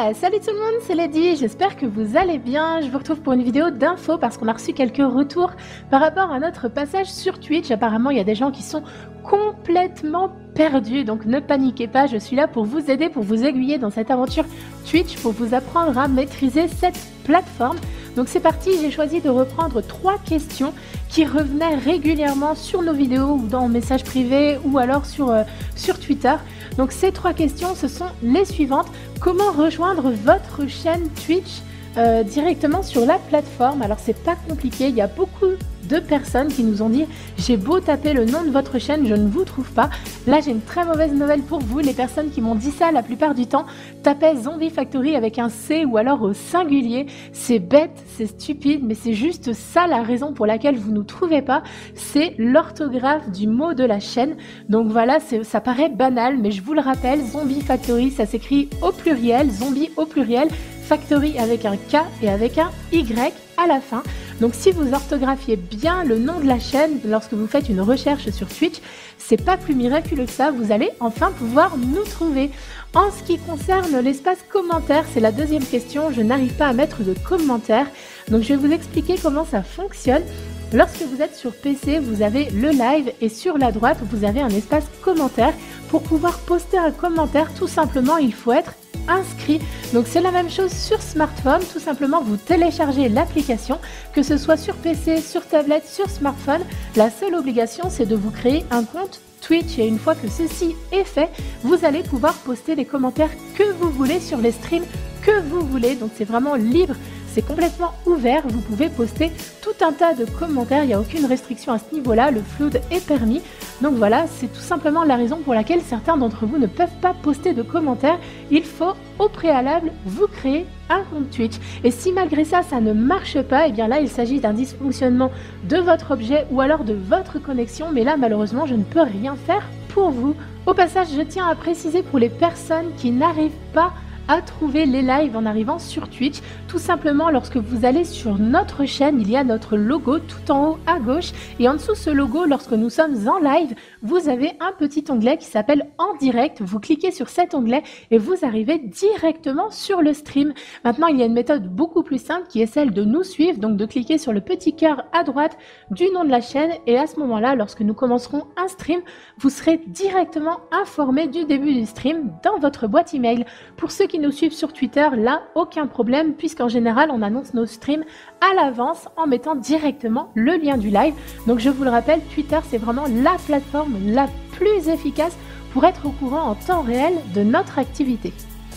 Salut tout le monde, c'est Lady, j'espère que vous allez bien. Je vous retrouve pour une vidéo d'info parce qu'on a reçu quelques retours par rapport à notre passage sur Twitch. Apparemment, il y a des gens qui sont complètement perdus, donc ne paniquez pas, je suis là pour vous aider, pour vous aiguiller dans cette aventure Twitch, pour vous apprendre à maîtriser cette plateforme. Donc c'est parti, j'ai choisi de reprendre 3 questions qui revenaient régulièrement sur nos vidéos ou dans messages privés ou alors sur Twitter. Donc ces 3 questions, ce sont les suivantes. Comment rejoindre votre chaîne Twitch directement sur la plateforme? Alors c'est pas compliqué, il y a beaucoup de personnes qui nous ont dit j'ai beau taper le nom de votre chaîne, je ne vous trouve pas. Là j'ai une très mauvaise nouvelle pour vous, les personnes qui m'ont dit ça la plupart du temps tapaient Zombie Factory avec un C ou alors au singulier. C'est bête, c'est stupide, mais c'est juste ça la raison pour laquelle vous ne nous trouvez pas, c'est l'orthographe du mot de la chaîne. Donc voilà, ça paraît banal, mais je vous le rappelle, Zombie Factory, ça s'écrit au pluriel, zombie au pluriel, Factory avec un K et avec un Y à la fin. Donc si vous orthographiez bien le nom de la chaîne lorsque vous faites une recherche sur Twitch, c'est pas plus miraculeux que ça, vous allez enfin pouvoir nous trouver. En ce qui concerne l'espace commentaire, c'est la deuxième question, je n'arrive pas à mettre de commentaires, donc je vais vous expliquer comment ça fonctionne. Lorsque vous êtes sur PC, vous avez le live et sur la droite, vous avez un espace commentaire. Pour pouvoir poster un commentaire, tout simplement, il faut être inscrit. Donc c'est la même chose sur smartphone, tout simplement vous téléchargez l'application, que ce soit sur PC, sur tablette, sur smartphone. La seule obligation, c'est de vous créer un compte Twitch et une fois que ceci est fait, vous allez pouvoir poster les commentaires que vous voulez sur les streams que vous voulez. Donc c'est vraiment libre. C'est complètement ouvert, vous pouvez poster tout un tas de commentaires, il n'y a aucune restriction à ce niveau-là, le flood est permis. Donc voilà, c'est tout simplement la raison pour laquelle certains d'entre vous ne peuvent pas poster de commentaires. Il faut au préalable vous créer un compte Twitch. Et si malgré ça, ça ne marche pas, et bien là, il s'agit d'un dysfonctionnement de votre objet ou alors de votre connexion. Mais là, malheureusement, je ne peux rien faire pour vous. Au passage, je tiens à préciser pour les personnes qui n'arrivent pas à trouver les lives en arrivant sur Twitch. Tout simplement, lorsque vous allez sur notre chaîne, il y a notre logo tout en haut à gauche et en dessous ce logo, lorsque nous sommes en live, vous avez un petit onglet qui s'appelle en direct. Vous cliquez sur cet onglet et vous arrivez directement sur le stream. Maintenant, il y a une méthode beaucoup plus simple qui est celle de nous suivre, donc de cliquer sur le petit cœur à droite du nom de la chaîne et à ce moment-là, lorsque nous commencerons un stream, vous serez directement informé du début du stream dans votre boîte email. Pour ceux qui nous suivent sur Twitter, là, aucun problème, puisqu'en général, on annonce nos streams à l'avance en mettant directement le lien du live. Donc, je vous le rappelle, Twitter, c'est vraiment la plateforme la plus efficace pour être au courant en temps réel de notre activité.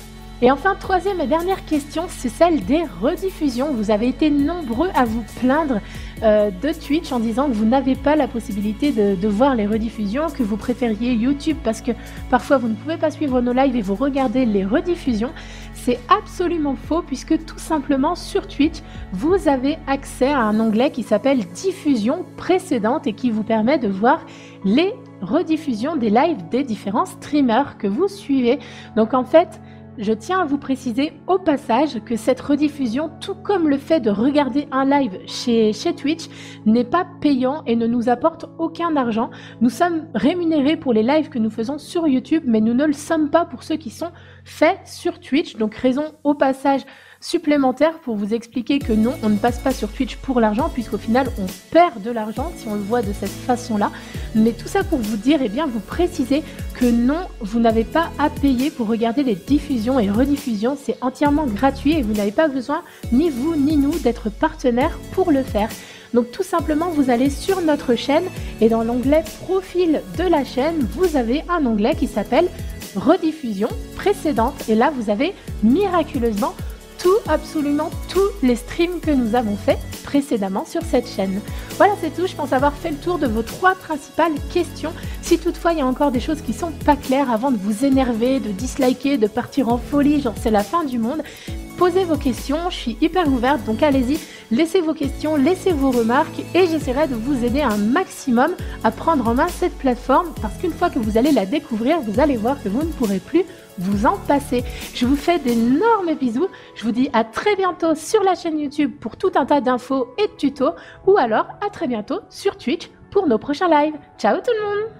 Et enfin, troisième et dernière question, c'est celle des rediffusions. Vous avez été nombreux à vous plaindre de Twitch en disant que vous n'avez pas la possibilité de voir les rediffusions, que vous préfériez YouTube parce que parfois vous ne pouvez pas suivre nos lives et vous regardez les rediffusions. C'est absolument faux puisque tout simplement sur Twitch, vous avez accès à un onglet qui s'appelle diffusion précédente et qui vous permet de voir les rediffusions des lives des différents streamers que vous suivez. Donc en fait, je tiens à vous préciser au passage que cette rediffusion, tout comme le fait de regarder un live chez Twitch, n'est pas payant et ne nous apporte aucun argent. Nous sommes rémunérés pour les lives que nous faisons sur YouTube, mais nous ne le sommes pas pour ceux qui sont faits sur Twitch. Donc raison au passage supplémentaire pour vous expliquer que non, on ne passe pas sur Twitch pour l'argent, puisqu'au final on perd de l'argent si on le voit de cette façon-là. Mais tout ça pour vous dire, eh bien vous précisez que non, vous n'avez pas à payer pour regarder les diffusions et rediffusions, c'est entièrement gratuit et vous n'avez pas besoin, ni vous ni nous, d'être partenaires pour le faire. Donc tout simplement, vous allez sur notre chaîne et dans l'onglet profil de la chaîne, vous avez un onglet qui s'appelle rediffusion précédente et là vous avez miraculeusement absolument tous les streams que nous avons fait précédemment sur cette chaîne. Voilà, c'est tout. Je pense avoir fait le tour de vos 3 principales questions. Si toutefois il y a encore des choses qui sont pas claires, avant de vous énerver, de disliker, de partir en folie, genre c'est la fin du monde, posez vos questions, je suis hyper ouverte, donc allez-y, laissez vos questions, laissez vos remarques et j'essaierai de vous aider un maximum à prendre en main cette plateforme parce qu'une fois que vous allez la découvrir, vous allez voir que vous ne pourrez plus vous en passer. Je vous fais d'énormes bisous, je vous dis à très bientôt sur la chaîne YouTube pour tout un tas d'infos et de tutos ou alors à très bientôt sur Twitch pour nos prochains lives. Ciao tout le monde!